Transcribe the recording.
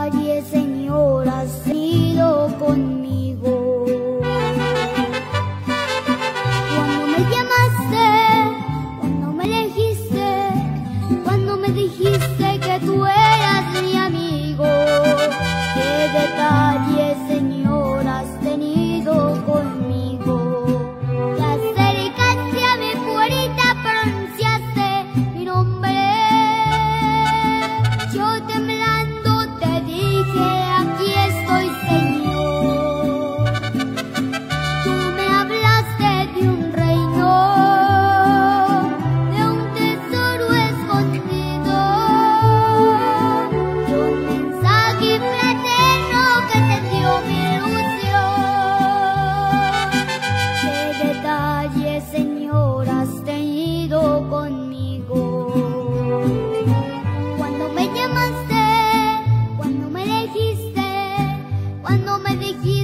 detalle, Señor, has sido conmigo. Cuando me llamaste, cuando me elegiste, cuando me dijiste que tú eras mi amigo. Qué detalle, Señor, has tenido conmigo. Te acercaste a mi puerta, pronunciaste mi nombre. Yo temblando te dije, aquí estoy, Señor. Tú me hablaste de un reino, de un tesoro escondido, de un mensaje fraterno que te dio mi ilusión. Qué detalle, Señor, has tenido conmigo. Cuando me llamaste, cuando me elegiste, cuando me dijiste